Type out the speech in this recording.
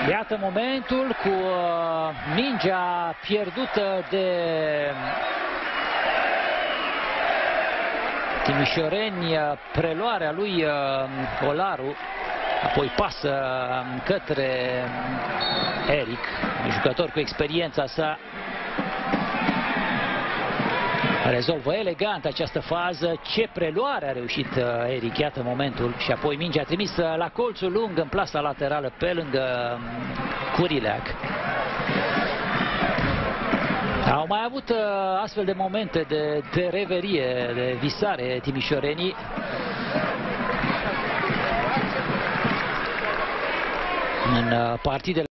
Iată momentul cu mingea pierdută de timișoreni, preluarea lui Olaru, apoi pasă către Eric, un jucător cu experiența sa. Rezolvă elegant această fază. Ce preluare a reușit Eric, iată momentul. Și apoi mingea trimisă la colțul lung în plasa laterală pe lângă Curileac. Au mai avut astfel de momente de reverie, de visare timișorenii. În partidele